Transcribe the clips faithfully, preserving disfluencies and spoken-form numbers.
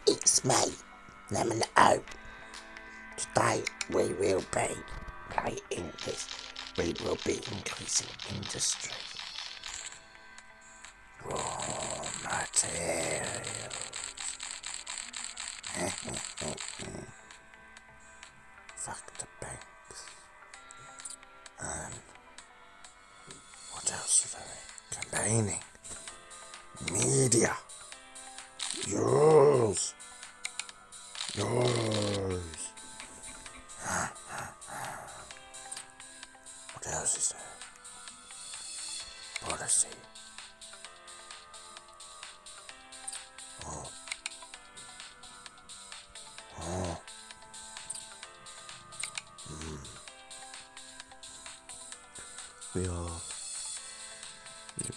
It's me, Lemon O. Today we will be playing this. We will be increasing industry. Raw materials. Fuck the banks. And what else are they? Campaigning. Media. Yours. Yours. What else is there? Policy. Oh. Oh. Mm. We are. Yep.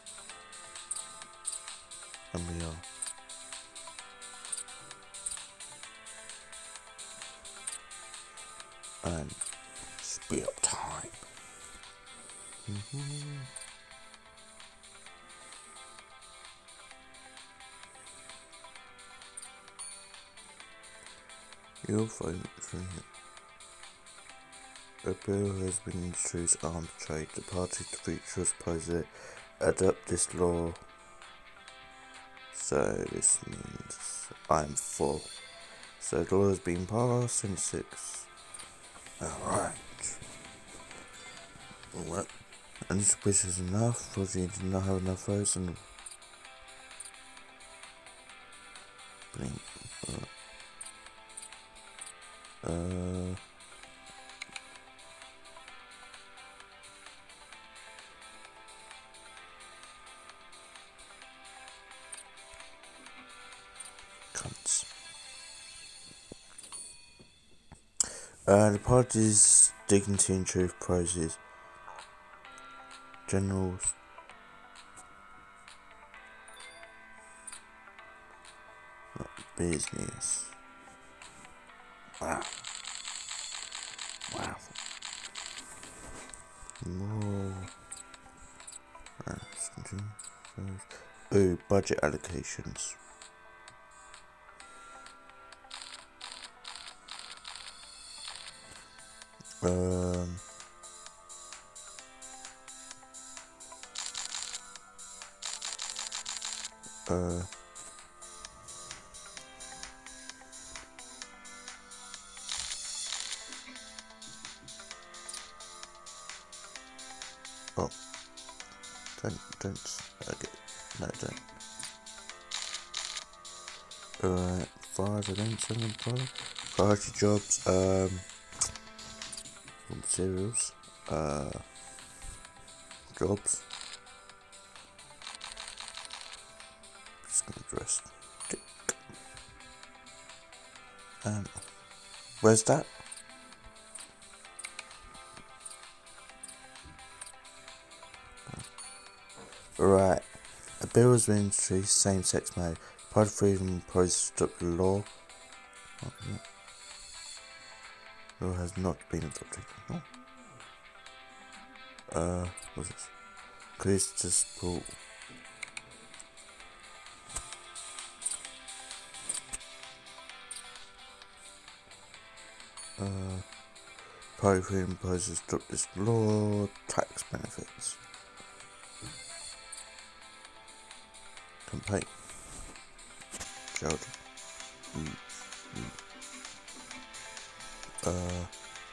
And we are. And speed up time. Mm-hmm. You'll find a bill has been introduced arms trade. The party to which was opposite adopt this law. So this means I'm for. So the law has been passed in six. Alright. Well, and this wish is enough, or do you not have enough votes and blink. Uh, uh cunts. Uh, the party's dignity and truth prizes. Generals. Not business. Wow. Wow. More. Ooh, budget allocations. Um. Uh. Oh. Don't, don't. Okay. No, don't. Alright. Five, I don't send them five. Priority jobs, um. Materials. Uh. Jobs. Just gonna dress. Um. Where's that? Right. A bill has been introduced, same-sex marriage. Party freedom pros stop the law. Oh, no. Law has not been adopted. Oh. Uh, what's this? Increase to support. Uh, Party freedom pros stop this law. Tax benefits. Campaign. Children. Mm. Mm. Uh,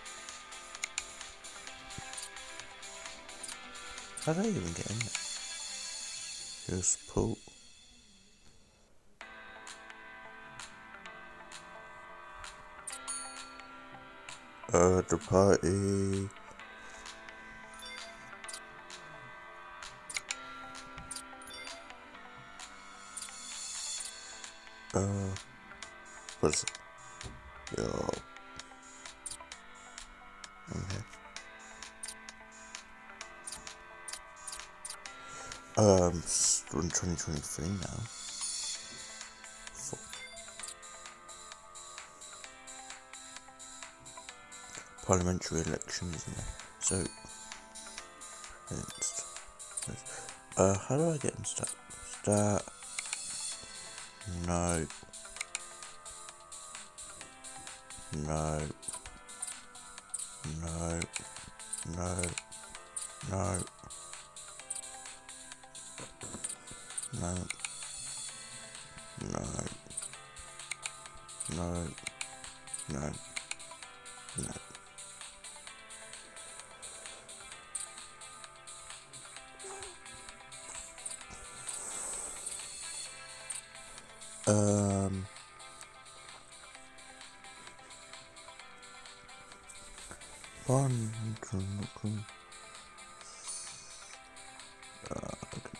how do I even get in there? Here's support. Uh, the party. Uh, what is it? Yo. Okay. Um, we're in twenty twenty-three now. Four. Parliamentary elections, isn't there? So, it's, uh, how do I get in start? Start. No. No. No. No. No. No. No. No. No. No. Um. One. Uh,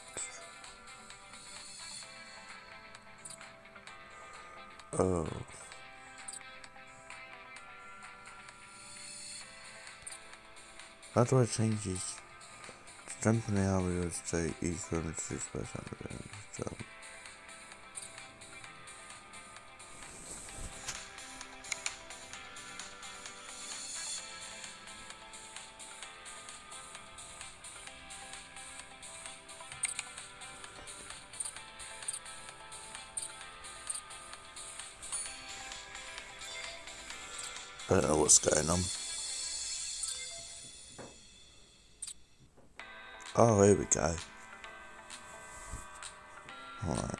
oh. How do I change these? Jump in the area of state equal to six percent of it. Jump. I don't know what's going on. Oh, here we go. Alright.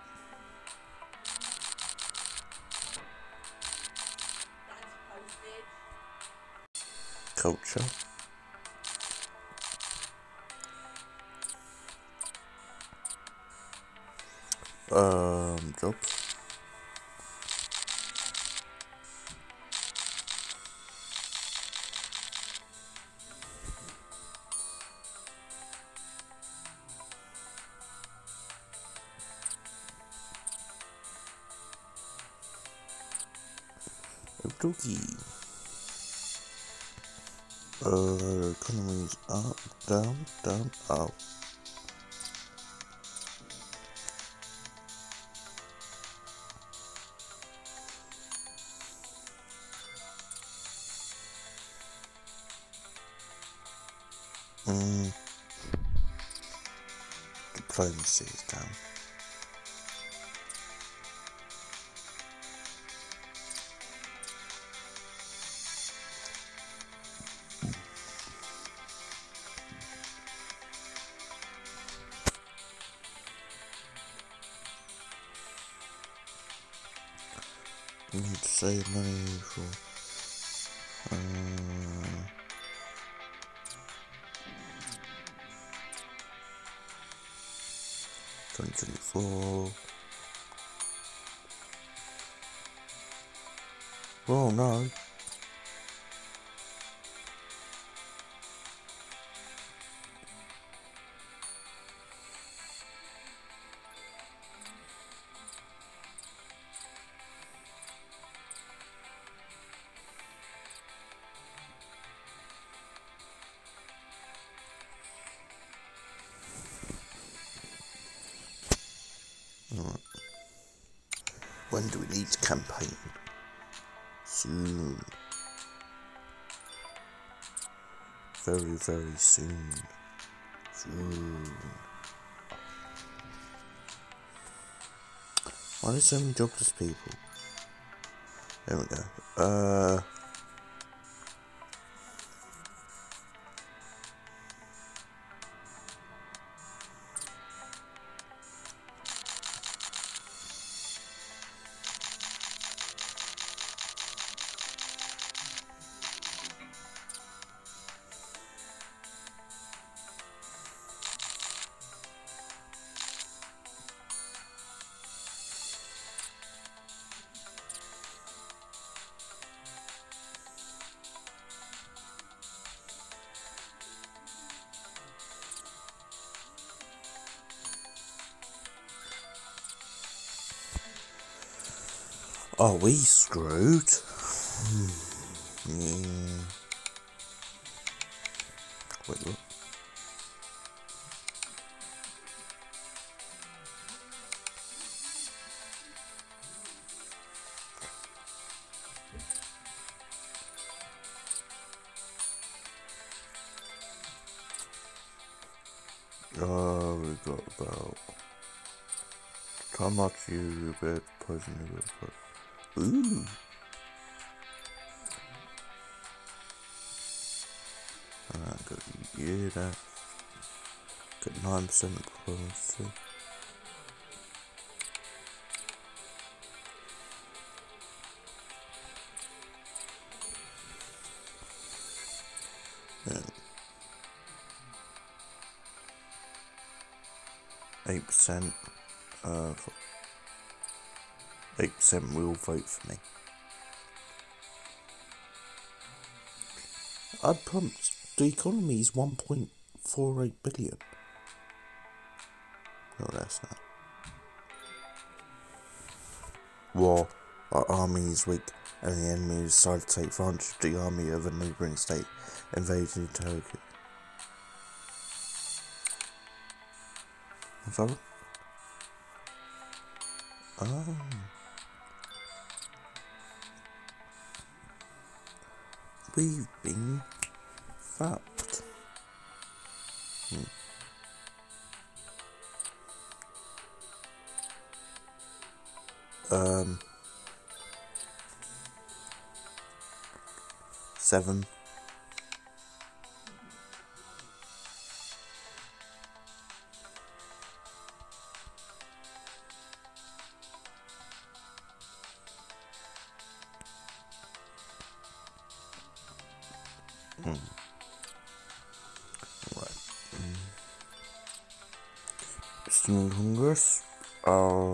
Culture. Um, jobs. Dookie. Uh, economy's up, down, down, up. Mm. Diplomacy is down. You need to save money for uh, twenty twenty-four. Oh no. Right. When do we need to campaign? Soon. Very, very soon. Soon. Why are there so many jobless people? There we go. Uh... Are we screwed? Yeah. Wait, what? Oh, we got about how much you bet poison you bet. Ooh. Alright, got you there. Got nine percent probability. Then eight percent uh eight percent will vote for me. I pumped the economy is one point four eight billion. No, that's not. War. Our army is weak, and the enemy decided to take advantage of the army of a neighbouring state, invading Turkey. Sorry? Oh. We've been fucked. Hmm. Um. Seven. Hmm. Right. Mm. Still Congress. Uh.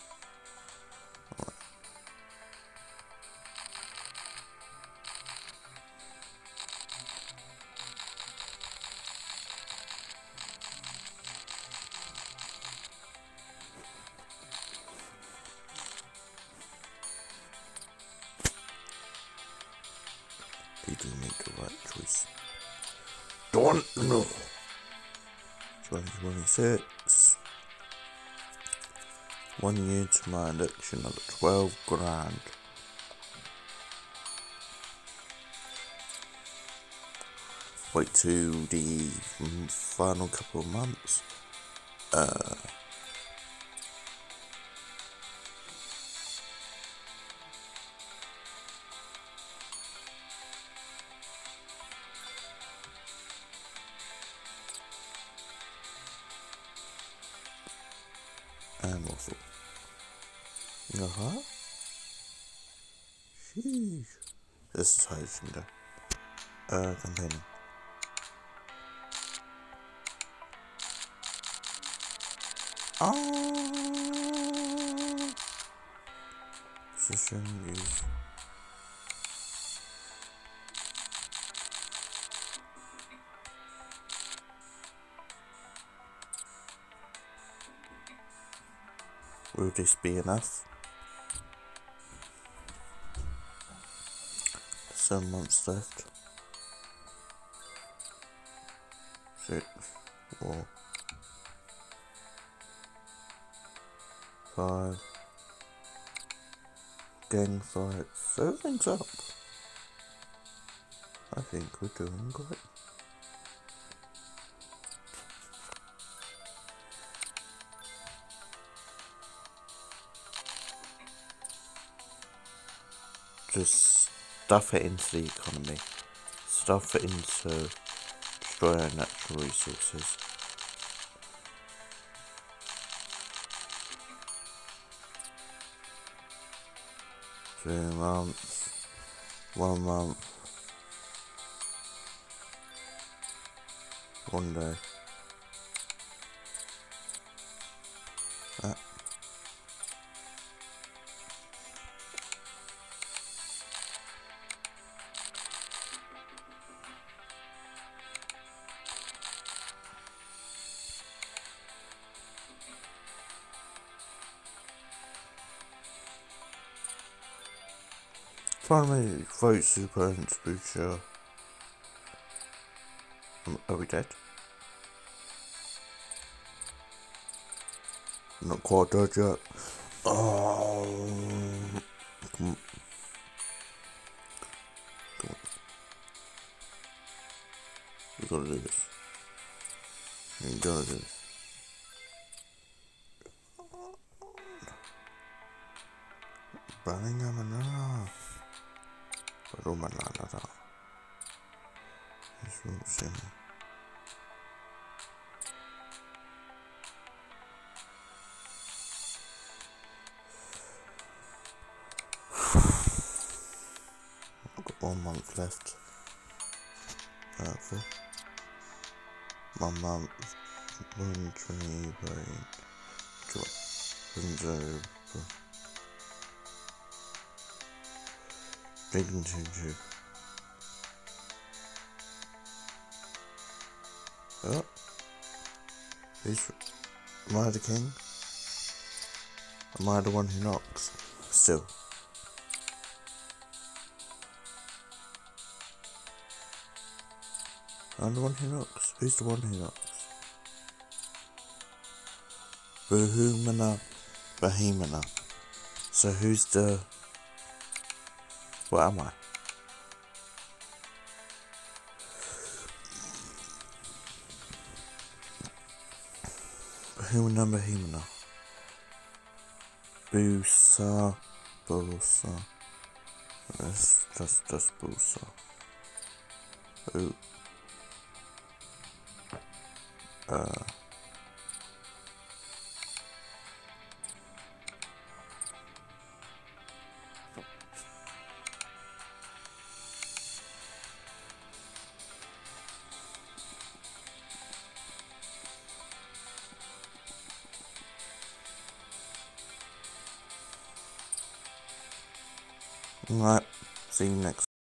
People make the right choice. Don't know. twenty twenty-six. One year to my election, I got twelve grand. Wait to the final couple of months. Uh. And waffle. Uh-huh. Sheesh. This is how you can go. Uh, campaigning. Oh. Position use. Will this be enough? Seven months left. Six, four, five. Gang fight. Everything's up. I think we're doing great. Just stuff it into the economy. Stuff it into destroying natural resources. Two months. One month. One day. That. Finally, vote super and Spoocher. Are we dead? Not quite dead yet. Oh. Come on. Come on. You gotta do this. You gotta do this. Birmingham and ah. Romanada. watching. I've got one month left. Hurtful. One month. One twenty brain. Window. Drinking ginger. Oh. Who's. Am I the king? Am I the one who knocks? Still. I'm the one who knocks. Who's the one who knocks? Bahumana. Bahimana. So who's the... What am I? Bahumana Bahimana. Busa. Busa. Let's just, just Busa. Ooh. Uh... Alright, see you next.